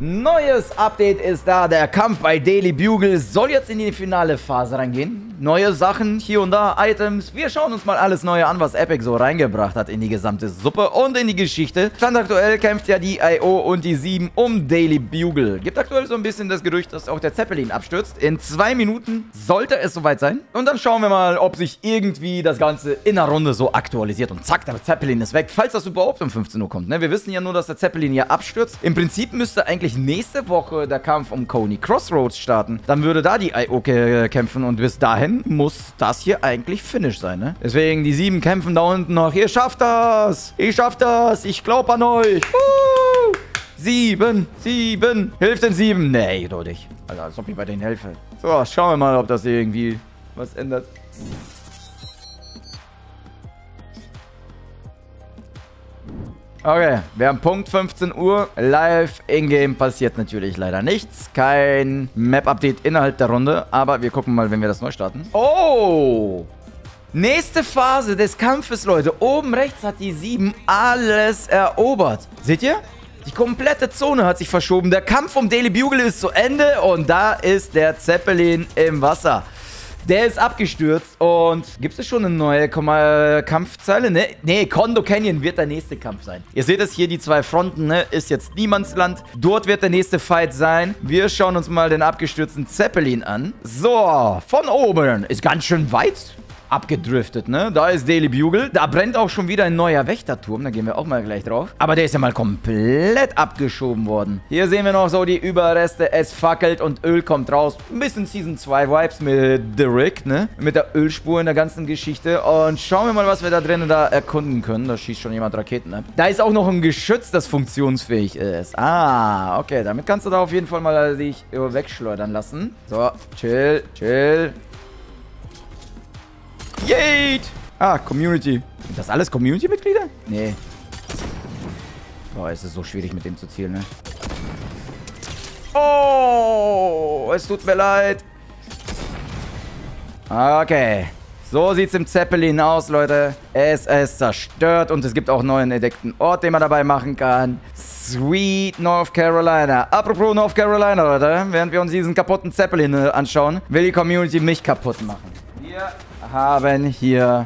Neues Update ist da. Der Kampf bei Daily Bugle soll jetzt in die finale Phase reingehen. Neue Sachen, hier und da, Items. Wir schauen uns mal alles Neue an, was Epic so reingebracht hat in die gesamte Suppe und in die Geschichte. Stand aktuell kämpft ja die IO und die 7 um Daily Bugle. Gibt aktuell so ein bisschen das Gerücht, dass auch der Zeppelin abstürzt. In 2 Minuten sollte es soweit sein. Und dann schauen wir mal, ob sich irgendwie das Ganze in der Runde so aktualisiert. Und zack, der Zeppelin ist weg. Falls das überhaupt um 15 Uhr kommt. Ne? Wir wissen ja nur, dass der Zeppelin hier abstürzt. Im Prinzip müsste eigentlich nächste Woche der Kampf um Coney Crossroads starten. Dann würde da die IO kämpfen und bis dahin muss das hier eigentlich Finish sein, ne? Deswegen die 7 kämpfen da unten noch. Ihr schafft das! Ich schaff das! Ich glaub an euch! 7! Hilft den 7! Nee, doch nicht. Alter, als ob ich bei denen helfe. So, schauen wir mal, ob das irgendwie was ändert. Okay, wir haben Punkt 15 Uhr. Live in-game passiert natürlich leider nichts. Kein Map-Update innerhalb der Runde. Aber wir gucken mal, wenn wir das neu starten. Oh! Nächste Phase des Kampfes, Leute. Oben rechts hat die 7 alles erobert. Seht ihr? Die komplette Zone hat sich verschoben. Der Kampf um Daily Bugle ist zu Ende. Und da ist der Zeppelin im Wasser. Der ist abgestürzt und gibt es schon eine neue Kampfzeile? Ne, Kondo Canyon wird der nächste Kampf sein. Ihr seht es hier, die 2 Fronten, ne? Ist jetzt Niemandsland. Dort wird der nächste Fight sein. Wir schauen uns mal den abgestürzten Zeppelin an. So, von oben. Ist ganz schön weit abgedriftet, ne? Da ist Daily Bugle. Da brennt auch schon wieder ein neuer Wächterturm. Da gehen wir auch mal gleich drauf. Aber der ist ja mal komplett abgeschoben worden. Hier sehen wir noch so die Überreste. Es fackelt und Öl kommt raus. Ein bisschen Season 2 Vibes mit The Rig, ne? Mit der Ölspur in der ganzen Geschichte. Und schauen wir mal, was wir da drinnen da erkunden können. Da schießt schon jemand Raketen ab. Da ist auch noch ein Geschütz, das funktionsfähig ist. Ah, okay. Damit kannst du da auf jeden Fall mal dich wegschleudern lassen. So, chill. Yeet! Ah, Community. Sind das alles Community-Mitglieder? Nee. Boah, es ist so schwierig mit dem zu zielen, ne? Oh, es tut mir leid. Okay. So sieht's im Zeppelin aus, Leute. Es ist zerstört und es gibt auch einen neuen entdeckten Ort, den man dabei machen kann. Sweet North Carolina. Apropos North Carolina, Leute. Während wir uns diesen kaputten Zeppelin anschauen, will die Community mich kaputt machen. Wir haben hier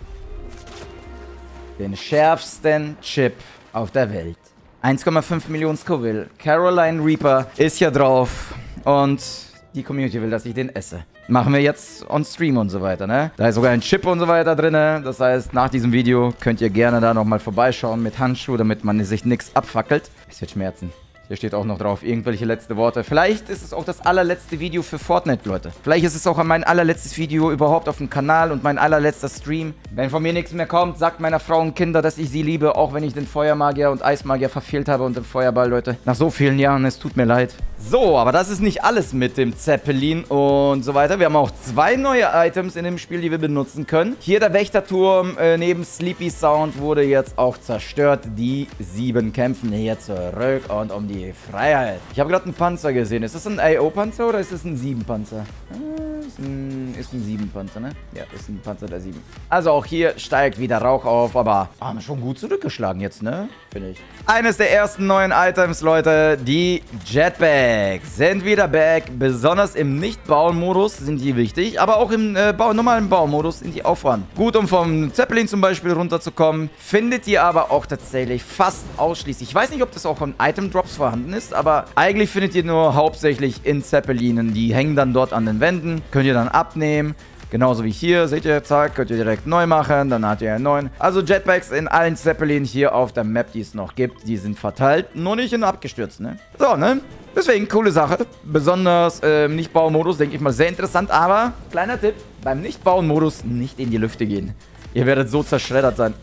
den schärfsten Chip auf der Welt. 1,5 Millionen Scoville. Carolina Reaper ist hier drauf. Und die Community will, dass ich den esse. Machen wir jetzt on Stream und so weiter, ne? Da ist sogar ein Chip und so weiter drin. Das heißt, nach diesem Video könnt ihr gerne da nochmal vorbeischauen mit Handschuh, damit man sich nichts abfackelt. Es wird schmerzen. Hier steht auch noch drauf, irgendwelche letzte Worte. Vielleicht ist es auch das allerletzte Video für Fortnite, Leute. Vielleicht ist es auch mein allerletztes Video überhaupt auf dem Kanal und mein allerletzter Stream. Wenn von mir nichts mehr kommt, sagt meiner Frau und Kinder, dass ich sie liebe, auch wenn ich den Feuermagier und Eismagier verfehlt habe und den Feuerball, Leute. Nach so vielen Jahren, es tut mir leid. So, aber das ist nicht alles mit dem Zeppelin und so weiter. Wir haben auch 2 neue Items in dem Spiel, die wir benutzen können. Hier der Wächterturm neben Sleepy Sound wurde jetzt auch zerstört. Die 7 kämpfen hier zurück und um die Freiheit. Ich habe gerade einen Panzer gesehen. Ist das ein IO-Panzer oder ist das ein 7-Panzer? Ist ein 7-Panzer, ne? Ja, ist ein Panzer der 7. Also auch hier steigt wieder Rauch auf, aber haben wir schon gut zurückgeschlagen jetzt, ne? Finde ich. Eines der ersten neuen Items, Leute, die Jetpacks sind wieder back. Besonders im Nicht-Bauen-Modus sind die wichtig, aber auch im normalen Baumodus sind die aufwand. Gut, um vom Zeppelin zum Beispiel runterzukommen, findet ihr aber auch tatsächlich fast ausschließlich. Ich weiß nicht, ob das auch von Item-Drops vorhanden ist, aber eigentlich findet ihr nur hauptsächlich in Zeppelinen. Die hängen dann dort an den Wänden, könnt ihr dann abnehmen. Genauso wie hier, seht ihr, zack, könnt ihr direkt neu machen, dann habt ihr einen neuen. Also Jetpacks in allen Zeppelinen hier auf der Map, die es noch gibt, die sind verteilt, nur nicht in abgestürzt, ne? So, ne? Deswegen, coole Sache. Besonders im Nicht-Bauen-Modus, denke ich mal, sehr interessant, aber kleiner Tipp, beim Nicht-Bauen-Modus nicht in die Lüfte gehen. Ihr werdet so zerschreddert sein.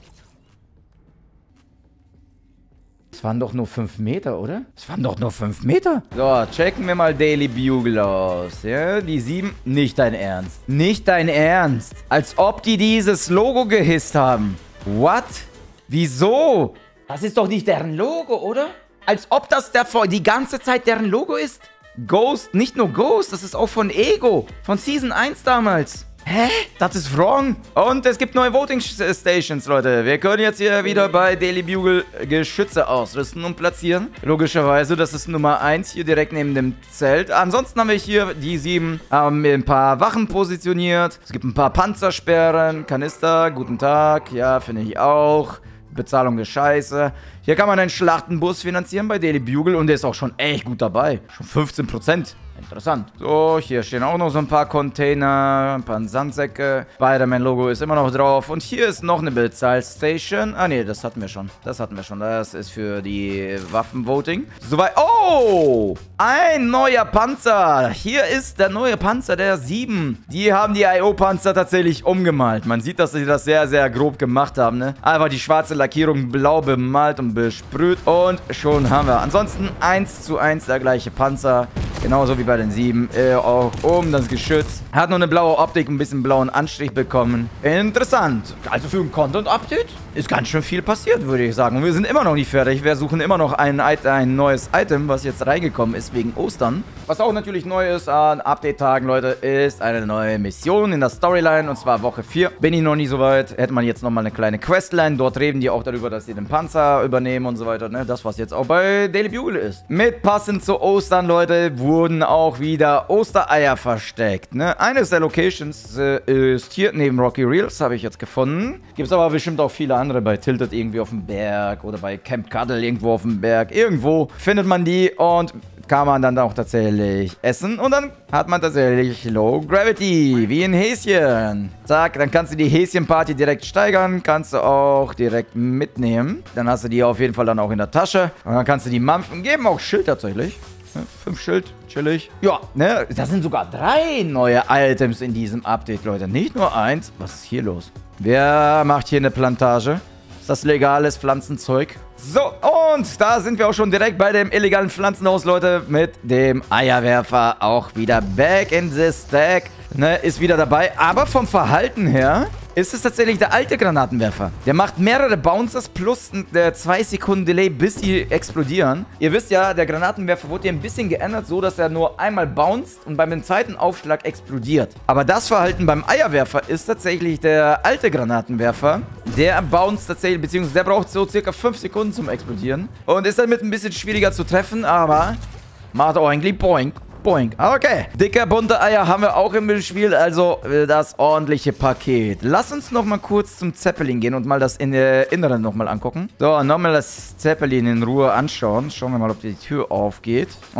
Es waren doch nur 5 Meter, oder? Es waren doch nur 5 Meter. So, checken wir mal Daily Bugle aus. Ja, die 7. Nicht dein Ernst. Nicht dein Ernst. Als ob die dieses Logo gehisst haben. What? Wieso? Das ist doch nicht deren Logo, oder? Als ob das die ganze Zeit deren Logo ist. Ghost, nicht nur Ghost, das ist auch von Ego. Von Season 1 damals. Hä? Das ist wrong. Und es gibt neue Voting Stations, Leute. Wir können jetzt hier wieder bei Daily Bugle Geschütze ausrüsten und platzieren. Logischerweise, das ist Nummer 1 hier direkt neben dem Zelt. Ansonsten haben wir hier die 7, haben ein paar Wachen positioniert. Es gibt ein paar Panzersperren, Kanister, guten Tag. Ja, finde ich auch. Bezahlung ist scheiße. Hier kann man einen Schlachtenbus finanzieren bei Daily Bugle und der ist auch schon echt gut dabei. Schon 15%. Interessant. So, hier stehen auch noch so ein paar Container, ein paar Sandsäcke. Spider-Man-Logo ist immer noch drauf. Und hier ist noch eine Bezahlstation. Ah, nee, das hatten wir schon. Das ist für die Waffenvoting. Soweit. Oh! Ein neuer Panzer. Hier ist der neue Panzer, der 7. Die haben die IO-Panzer tatsächlich umgemalt. Man sieht, dass sie das sehr, sehr grob gemacht haben, ne? Einfach die schwarze Lackierung blau bemalt und besprüht. Und schon haben wir. Ansonsten 1:1 der gleiche Panzer. Genauso wie bei den 7. Auch oben das Geschütz. Hat nur eine blaue Optik, ein bisschen blauen Anstrich bekommen. Interessant. Also für ein Content-Update ist ganz schön viel passiert, würde ich sagen. Und wir sind immer noch nicht fertig. Wir suchen immer noch ein neues Item, was jetzt reingekommen ist wegen Ostern. Was auch natürlich neu ist an Update-Tagen, Leute, ist eine neue Mission in der Storyline. Und zwar Woche 4. Bin ich noch nie so weit. Hätte man jetzt nochmal eine kleine Questline. Dort reden die auch darüber, dass sie den Panzer übernehmen und so weiter. Ne? Das, was jetzt auch bei Daily Bugle ist. Mit passend zu Ostern, Leute, wurden auch wieder Ostereier versteckt. Ne? Eines der Locations ist hier neben Rocky Reels, habe ich jetzt gefunden. Gibt es aber bestimmt auch viele andere bei Tilted irgendwie auf dem Berg oder bei Camp Cuddle irgendwo auf dem Berg. Irgendwo findet man die und kann man dann auch tatsächlich essen. Und dann hat man tatsächlich Low Gravity, wie in Häschen. Zack, dann kannst du die Häschen-Party direkt steigern. Kannst du auch direkt mitnehmen. Dann hast du die auf jeden Fall dann auch in der Tasche. Und dann kannst du die mampfen. Geben auch Schild tatsächlich. 5 Schild, chillig. Ja, ne, das sind sogar 3 neue Items in diesem Update, Leute. Nicht nur 1. Was ist hier los? Wer macht hier eine Plantage? Ist das legales Pflanzenzeug? So, und da sind wir auch schon direkt bei dem illegalen Pflanzenhaus, Leute, mit dem Eierwerfer auch wieder back in the stack. Ne, ist wieder dabei, aber vom Verhalten her ist es tatsächlich der alte Granatenwerfer. Der macht mehrere Bounces plus 2 Sekunden Delay, bis die explodieren. Ihr wisst ja, der Granatenwerfer wurde hier ein bisschen geändert, so dass er nur einmal bounced und beim zweiten Aufschlag explodiert. Aber das Verhalten beim Eierwerfer ist tatsächlich der alte Granatenwerfer. Der bounced tatsächlich, beziehungsweise der braucht so circa 5 Sekunden zum Explodieren. Und ist damit ein bisschen schwieriger zu treffen, aber macht auch eigentlich Boink. Boink. Okay. Dicke, bunte Eier haben wir auch im Spiel, also das ordentliche Paket. Lass uns noch mal kurz zum Zeppelin gehen und mal das Innere noch mal angucken. So, nochmal das Zeppelin in Ruhe anschauen. Schauen wir mal, ob die Tür aufgeht. Oh,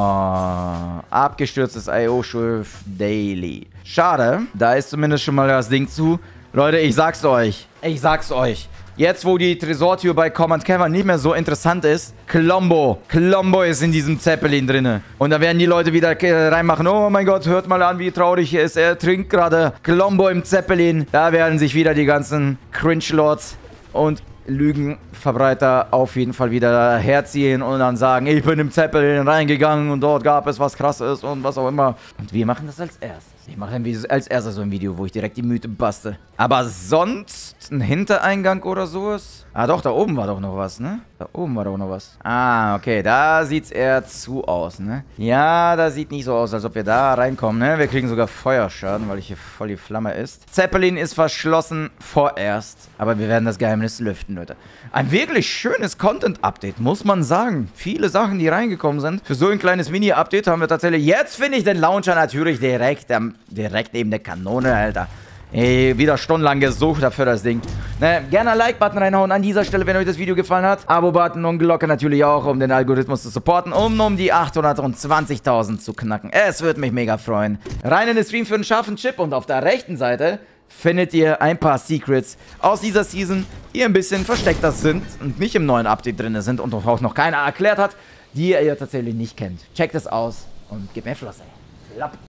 abgestürztes IO-Schiff Daily. Schade, da ist zumindest schon mal das Ding zu. Leute, ich sag's euch. Jetzt, wo die Tresortür bei Command Cavern nicht mehr so interessant ist, Colombo ist in diesem Zeppelin drinne. Und da werden die Leute wieder reinmachen. Oh mein Gott, hört mal an, wie traurig er ist. Er trinkt gerade Colombo im Zeppelin. Da werden sich wieder die ganzen Cringe-Lords und Lügenverbreiter auf jeden Fall wieder herziehen und dann sagen, ich bin im Zeppelin reingegangen und dort gab es was Krasses und was auch immer. Und wir machen das als erstes. Ich mache als erstes so ein Video, wo ich direkt die Mythe baste. Aber sonst ein Hintereingang oder sowas? Ah doch, da oben war doch noch was, ne? Da oben war doch noch was. Ah, okay, da sieht's eher zu aus, ne? Ja, das sieht nicht so aus, als ob wir da reinkommen, ne? Wir kriegen sogar Feuerschaden, weil hier voll die Flamme ist. Zeppelin ist verschlossen vorerst. Aber wir werden das Geheimnis lüften, Leute. Ein wirklich schönes Content-Update, muss man sagen. Viele Sachen, die reingekommen sind. Für so ein kleines Mini-Update haben wir tatsächlich... Jetzt finde ich den Launcher natürlich direkt neben der Kanone, Alter. Ey, wieder stundenlang gesucht dafür das Ding. Ne, gerne einen Like-Button reinhauen an dieser Stelle, wenn euch das Video gefallen hat. Abo-Button und Glocke natürlich auch, um den Algorithmus zu supporten, um die 820.000 zu knacken. Es würde mich mega freuen. Rein in den Stream für einen scharfen Chip und auf der rechten Seite findet ihr ein paar Secrets aus dieser Season, die ein bisschen versteckter sind und nicht im neuen Update drin sind und auch noch keiner erklärt hat, die ihr tatsächlich nicht kennt. Checkt es aus und gebt mir Flosse. Flapp.